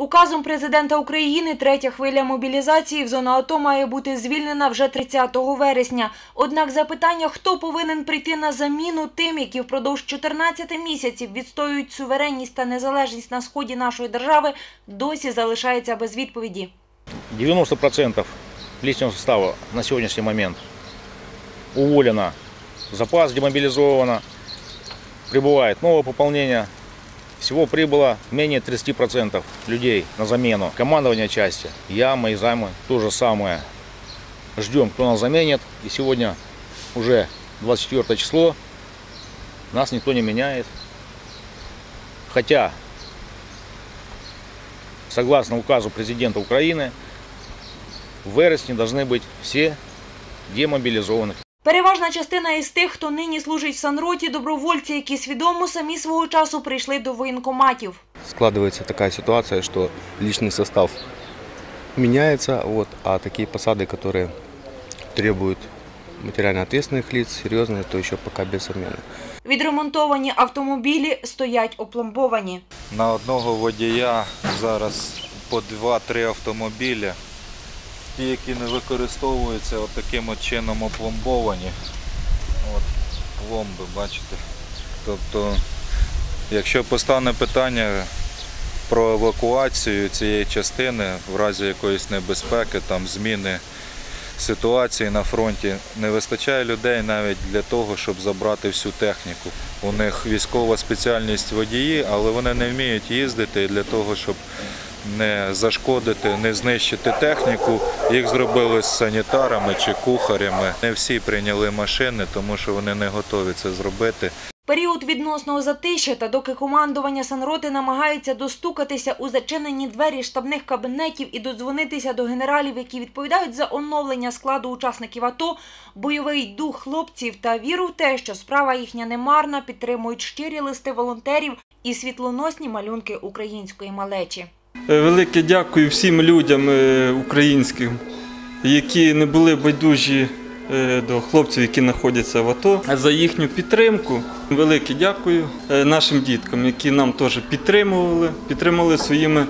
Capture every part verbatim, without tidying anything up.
Указом президента України третя хвиля мобілізації в зону АТО має бути звільнена вже тридцятого вересня. Однак запитання, хто повинен прийти на заміну тим, які впродовж чотирнадцяти місяців відстоюють суверенність та незалежність на сході нашої держави, досі залишається без відповіді. девяносто процентов личного состава на сегодняшний момент уволено, запас демобилизовано, прибывает новое пополнение. Всего прибыло менее тридцати процентов людей на замену. Командование части, я, мои займы, то же самое. Ждем, кто нас заменит. И сегодня уже двадцать четвёртое число, нас никто не меняет. Хотя, согласно указу президента Украины, в вересне должны быть все демобилизованы. Переважна частина із тих, хто нині служить в санроті, добровольці, які свідомо самі свого часу прийшли до воєнкоматів. Складывается такая ситуация, что личный состав меняется, вот, а такие посады, которые требуют материально ответственных лиц, серьезные, то еще пока без замены. Відремонтовані автомобілі стоять опломбовані. На одного водія зараз по два-три автомобілі. Ті, які не використовуються, от таким от чином опломбовані. От пломби, бачите. Тобто, якщо постане питання про евакуацію цієї частини в разі якоїсь небезпеки, там зміни ситуації на фронті, не вистачає людей навіть для того, щоб забрати всю техніку. У них військова спеціальність водії, але вони не вміють їздити, і для того, щоб не зашкодити, не знищити техніку, їх зробили з санітарами чи кухарями. Не всі прийняли машини, тому що вони не готові це зробити. Період відносного затища та доки командування санроти намагається достукатися у зачинені двері штабних кабінетів і додзвонитися до генералів, які відповідають за оновлення складу учасників АТО, бойовий дух хлопців та віру в те, що справа їхня не марна, підтримують щирі листи волонтерів і світлоносні малюнки української малечі. Велике дякую всім людям українським, які не були байдужі до хлопців, які знаходяться в АТО, за їхню підтримку. Велике дякую нашим діткам, які нам теж підтримували, підтримували своїми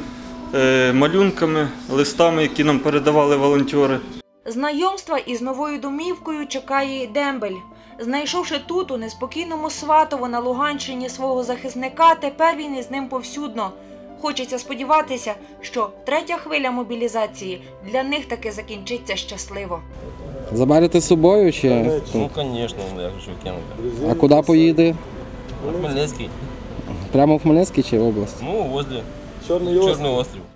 малюнками, листами, які нам передавали волонтери. Знайомства із новою домівкою чекає і Дембель. Знайшовши тут, у неспокійному Сватово на Луганщині, свого захисника, тепер він із ним повсюдно. Хочеться сподіватися, що третя хвиля мобілізації для них таки закінчиться щасливо. Заберете з собою чи? Ну, звісно, я хочу кинути. А куди поїде? В Хмельницький. Прямо в Хмельницький чи в область? Ну, возле Чорний острів.